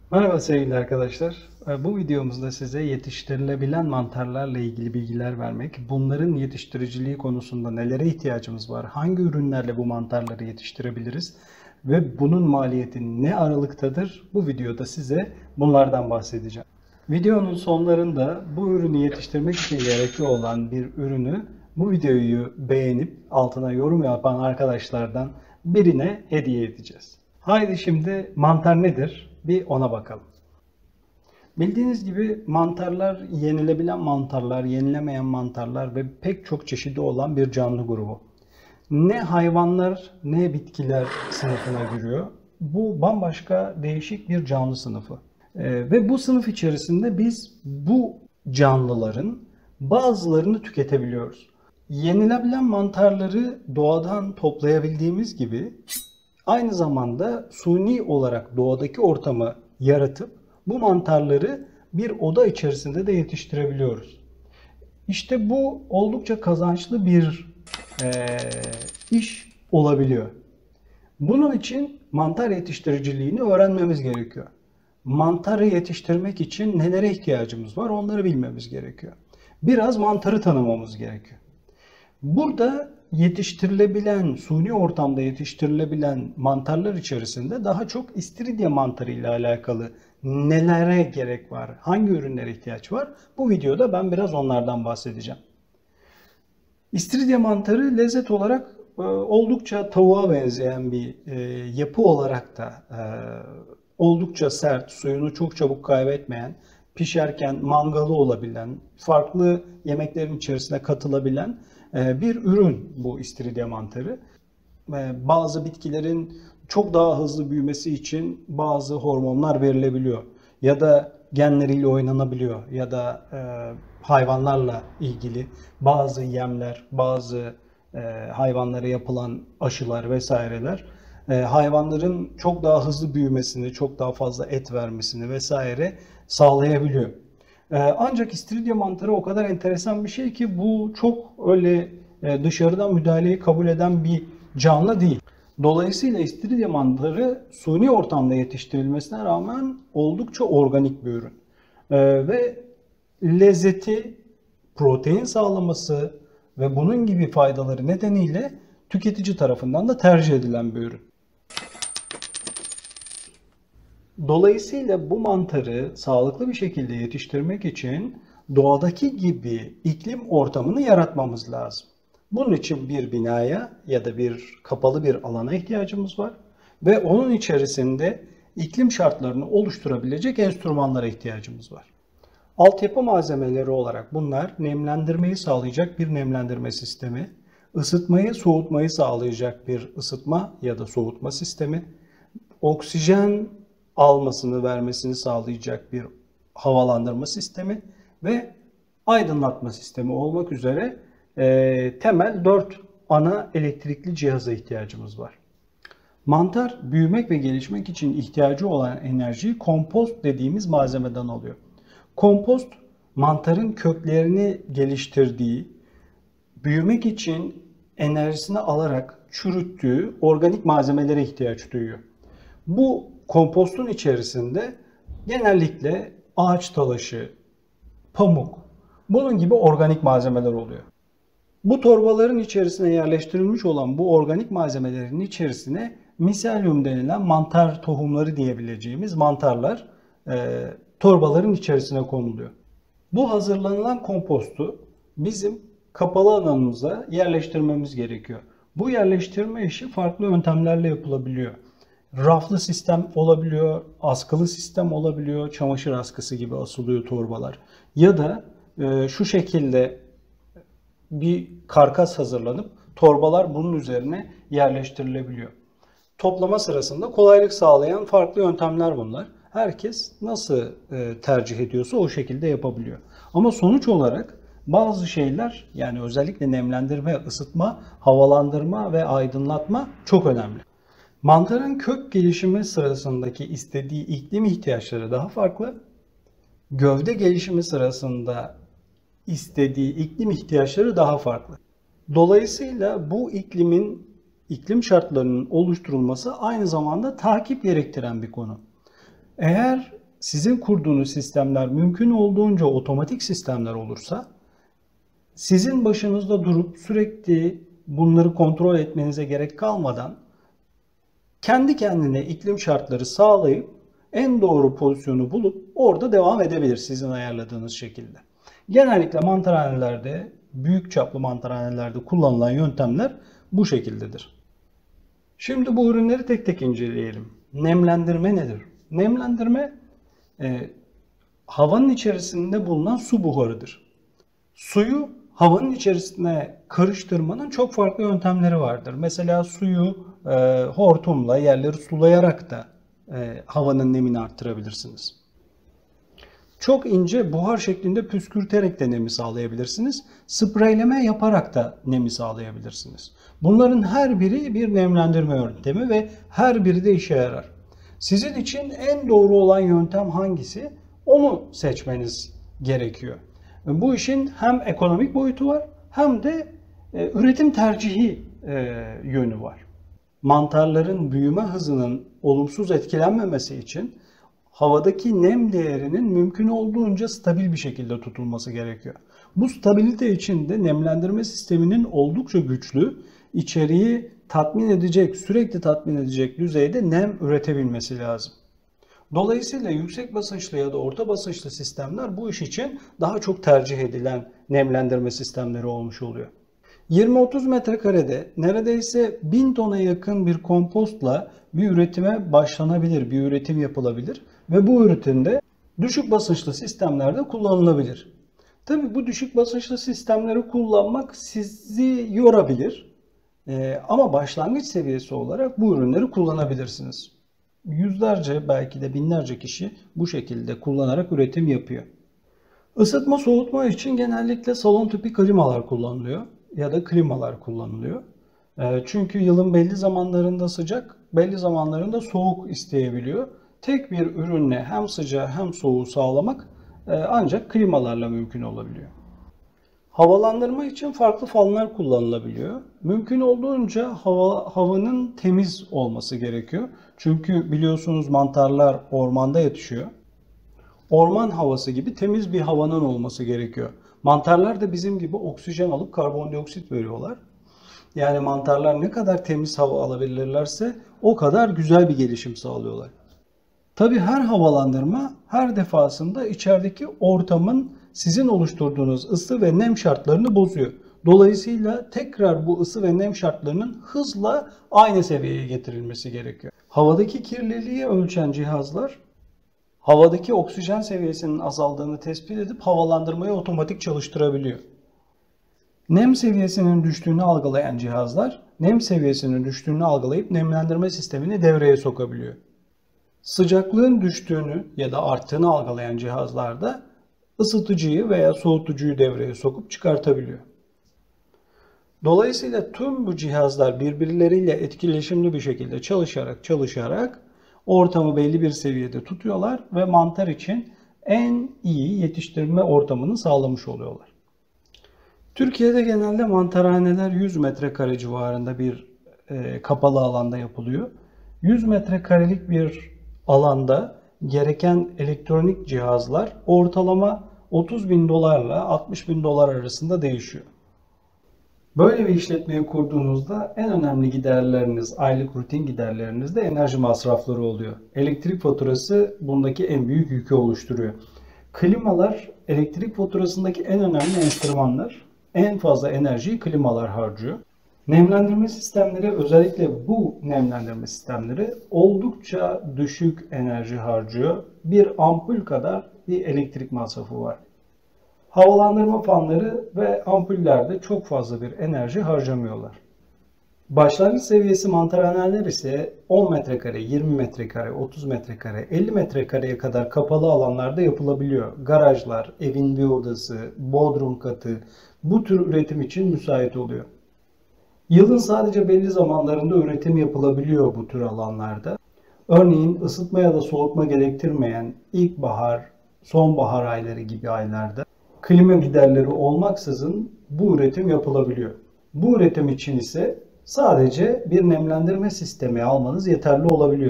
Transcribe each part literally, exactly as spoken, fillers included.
Merhaba sevgili arkadaşlar. Ee, Bu videomuzda size yetiştirilebilen mantarlarla ilgili bilgiler vermek, bunların yetiştiriciliği konusunda nelere ihtiyacımız var, hangi ürünlerle bu mantarları yetiştirebiliriz ve bunun maliyeti ne aralıktadır, bu videoda size bunlardan bahsedeceğim. Videonun sonlarında bu ürünü yetiştirmek için gerekli olan bir ürünü bu videoyu beğenip altına yorum yapan arkadaşlardan birine hediye edeceğiz. Haydi şimdi mantar nedir? Bir ona bakalım. Bildiğiniz gibi mantarlar yenilebilen mantarlar, yenilemeyen mantarlar ve pek çok çeşidi olan bir canlı grubu. Ne hayvanlar ne bitkiler sınıfına giriyor. Bu bambaşka değişik bir canlı sınıfı. Ee, ve bu sınıf içerisinde biz bu canlıların bazılarını tüketebiliyoruz. Yenilebilen mantarları doğadan toplayabildiğimiz gibi aynı zamanda suni olarak doğadaki ortamı yaratıp bu mantarları bir oda içerisinde de yetiştirebiliyoruz. İşte bu oldukça kazançlı bir e, iş olabiliyor. Bunun için mantar yetiştiriciliğini öğrenmemiz gerekiyor. Mantarı yetiştirmek için nelere ihtiyacımız var onları bilmemiz gerekiyor. Biraz mantarı tanımamız gerekiyor. Burada yetiştirilebilen, suni ortamda yetiştirilebilen mantarlar içerisinde daha çok istiridye mantarı ile alakalı nelere gerek var, hangi ürünlere ihtiyaç var? Bu videoda ben biraz onlardan bahsedeceğim. İstiridye mantarı lezzet olarak e, oldukça tavuğa benzeyen bir e, yapı olarak da e, oldukça sert, suyunu çok çabuk kaybetmeyen, pişerken mangalı olabilen, farklı yemeklerin içerisine katılabilen e, bir ürün bu istiridye mantarı. E, bazı bitkilerin çok daha hızlı büyümesi için bazı hormonlar verilebiliyor. Ya da genleriyle oynanabiliyor. Ya da e, hayvanlarla ilgili bazı yemler, bazı e, hayvanlara yapılan aşılar vesaireler e, hayvanların çok daha hızlı büyümesini, çok daha fazla et vermesini vesaire sağlayabiliyor. E, ancak istiridye mantarı o kadar enteresan bir şey ki bu çok öyle e, dışarıdan müdahaleyi kabul eden bir canlı değil. Dolayısıyla istiridye mantarı suni ortamda yetiştirilmesine rağmen oldukça organik bir ürün. Ee, ve lezzeti, protein sağlaması ve bunun gibi faydaları nedeniyle tüketici tarafından da tercih edilen bir ürün. Dolayısıyla bu mantarı sağlıklı bir şekilde yetiştirmek için doğadaki gibi iklim ortamını yaratmamız lazım. Bunun için bir binaya ya da bir kapalı bir alana ihtiyacımız var ve onun içerisinde iklim şartlarını oluşturabilecek enstrümanlara ihtiyacımız var. Altyapı malzemeleri olarak bunlar nemlendirmeyi sağlayacak bir nemlendirme sistemi, ısıtmayı, soğutmayı sağlayacak bir ısıtma ya da soğutma sistemi, oksijen almasını, vermesini sağlayacak bir havalandırma sistemi ve aydınlatma sistemi olmak üzere e, temel dört ana elektrikli cihaza ihtiyacımız var. Mantar büyümek ve gelişmek için ihtiyacı olan enerjiyi kompost dediğimiz malzemeden alıyor. Kompost mantarın köklerini geliştirdiği, büyümek için enerjisini alarak çürüttüğü organik malzemelere ihtiyaç duyuyor. Bu kompostun içerisinde genellikle ağaç talaşı, pamuk, bunun gibi organik malzemeler oluyor. Bu torbaların içerisine yerleştirilmiş olan bu organik malzemelerin içerisine miselyum denilen mantar tohumları diyebileceğimiz mantarlar e, torbaların içerisine konuluyor. Bu hazırlanılan kompostu bizim kapalı alanımıza yerleştirmemiz gerekiyor. Bu yerleştirme işi farklı yöntemlerle yapılabiliyor. Raflı sistem olabiliyor, askılı sistem olabiliyor, çamaşır askısı gibi asılıyor torbalar. Ya da e, şu şekilde bir karkas hazırlanıp torbalar bunun üzerine yerleştirilebiliyor. Toplama sırasında kolaylık sağlayan farklı yöntemler bunlar. Herkes nasıl e, tercih ediyorsa o şekilde yapabiliyor. Ama sonuç olarak bazı şeyler, yani özellikle nemlendirme, ısıtma, havalandırma ve aydınlatma çok önemli. Mantarın kök gelişimi sırasındaki istediği iklim ihtiyaçları daha farklı. Gövde gelişimi sırasında istediği iklim ihtiyaçları daha farklı. Dolayısıyla bu iklimin iklim şartlarının oluşturulması aynı zamanda takip gerektiren bir konu. Eğer sizin kurduğunuz sistemler mümkün olduğunca otomatik sistemler olursa, sizin başınızda durup sürekli bunları kontrol etmenize gerek kalmadan kendi kendine iklim şartları sağlayıp en doğru pozisyonu bulup orada devam edebilir sizin ayarladığınız şekilde. Genellikle mantarhanelerde, büyük çaplı mantarhanelerde kullanılan yöntemler bu şekildedir. Şimdi bu ürünleri tek tek inceleyelim. Nemlendirme nedir? Nemlendirme e, havanın içerisinde bulunan su buharıdır. Suyu havanın içerisine karıştırmanın çok farklı yöntemleri vardır. Mesela suyu e, hortumla, yerleri sulayarak da e, havanın nemini arttırabilirsiniz. Çok ince buhar şeklinde püskürterek de nemi sağlayabilirsiniz. Spreyleme yaparak da nemi sağlayabilirsiniz. Bunların her biri bir nemlendirme yöntemi ve her biri de işe yarar. Sizin için en doğru olan yöntem hangisi? Onu seçmeniz gerekiyor. Bu işin hem ekonomik boyutu var hem de e, üretim tercihi e, yönü var. Mantarların büyüme hızının olumsuz etkilenmemesi için havadaki nem değerinin mümkün olduğunca stabil bir şekilde tutulması gerekiyor. Bu stabilite için de nemlendirme sisteminin oldukça güçlü, içeriği tatmin edecek, sürekli tatmin edecek düzeyde nem üretebilmesi lazım. Dolayısıyla yüksek basınçlı ya da orta basınçlı sistemler bu iş için daha çok tercih edilen nemlendirme sistemleri olmuş oluyor. yirmi otuz metrekarede neredeyse bin tona yakın bir kompostla bir üretime başlanabilir, bir üretim yapılabilir ve bu üretimde düşük basınçlı sistemlerde kullanılabilir. Tabii bu düşük basınçlı sistemleri kullanmak sizi yorabilir ee, ama başlangıç seviyesi olarak bu ürünleri kullanabilirsiniz. Yüzlerce belki de binlerce kişi bu şekilde kullanarak üretim yapıyor. Isıtma soğutma için genellikle salon tipi klimalar kullanılıyor ya da klimalar kullanılıyor. Çünkü yılın belli zamanlarında sıcak, belli zamanlarında soğuk isteyebiliyor. Tek bir ürünle hem sıcağı hem soğuğu sağlamak ancak klimalarla mümkün olabiliyor. Havalandırma için farklı fanlar kullanılabiliyor. Mümkün olduğunca hava, havanın temiz olması gerekiyor. Çünkü biliyorsunuz mantarlar ormanda yetişiyor. Orman havası gibi temiz bir havanın olması gerekiyor. Mantarlar da bizim gibi oksijen alıp karbondioksit veriyorlar. Yani mantarlar ne kadar temiz hava alabilirlerse o kadar güzel bir gelişim sağlıyorlar. Tabii her havalandırma her defasında içerideki ortamın sizin oluşturduğunuz ısı ve nem şartlarını bozuyor. Dolayısıyla tekrar bu ısı ve nem şartlarının hızla aynı seviyeye getirilmesi gerekiyor. Havadaki kirliliği ölçen cihazlar havadaki oksijen seviyesinin azaldığını tespit edip havalandırmayı otomatik çalıştırabiliyor. Nem seviyesinin düştüğünü algılayan cihazlar nem seviyesinin düştüğünü algılayıp nemlendirme sistemini devreye sokabiliyor. Sıcaklığın düştüğünü ya da arttığını algılayan cihazlarda ısıtıcıyı veya soğutucuyu devreye sokup çıkartabiliyor. Dolayısıyla tüm bu cihazlar birbirleriyle etkileşimli bir şekilde çalışarak çalışarak ortamı belli bir seviyede tutuyorlar ve mantar için en iyi yetiştirme ortamını sağlamış oluyorlar. Türkiye'de genelde mantarhaneler yüz metrekare civarında bir e, kapalı alanda yapılıyor. yüz metrekarelik bir alanda gereken elektronik cihazlar ortalama otuz bin dolarla altmış bin dolar arasında değişiyor. Böyle bir işletmeyi kurduğunuzda en önemli giderleriniz, aylık rutin giderleriniz de enerji masrafları oluyor. Elektrik faturası bundaki en büyük yükü oluşturuyor. Klimalar elektrik faturasındaki en önemli enstrümanlar. En fazla enerjiyi klimalar harcıyor. Nemlendirme sistemleri, özellikle bu nemlendirme sistemleri oldukça düşük enerji harcıyor. Bir ampul kadar bir elektrik masrafı var. Havalandırma fanları ve ampullerde çok fazla bir enerji harcamıyorlar. Başlangıç seviyesi mantarhaneler ise on metrekare, yirmi metrekare, otuz metrekare, elli metrekareye kadar kapalı alanlarda yapılabiliyor. Garajlar, evin bir odası, bodrum katı bu tür üretim için müsait oluyor. Yılın sadece belli zamanlarında üretim yapılabiliyor bu tür alanlarda. Örneğin ısıtma ya da soğutma gerektirmeyen ilkbahar, sonbahar ayları gibi aylarda klima giderleri olmaksızın bu üretim yapılabiliyor. Bu üretim için ise sadece bir nemlendirme sistemi almanız yeterli olabiliyor.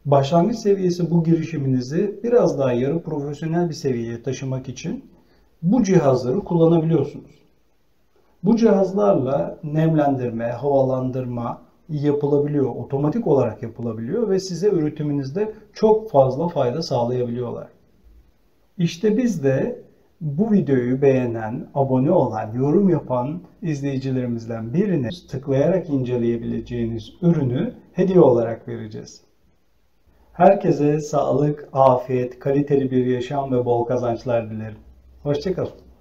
Başlangıç seviyesi bu girişiminizi biraz daha yarı profesyonel bir seviyeye taşımak için bu cihazları kullanabiliyorsunuz. Bu cihazlarla nemlendirme, havalandırma yapılabiliyor, otomatik olarak yapılabiliyor ve size üretiminizde çok fazla fayda sağlayabiliyorlar. İşte biz de bu videoyu beğenen, abone olan, yorum yapan izleyicilerimizden birine tıklayarak inceleyebileceğiniz ürünü hediye olarak vereceğiz. Herkese sağlık, afiyet, kaliteli bir yaşam ve bol kazançlar dilerim. Hoşça kalın.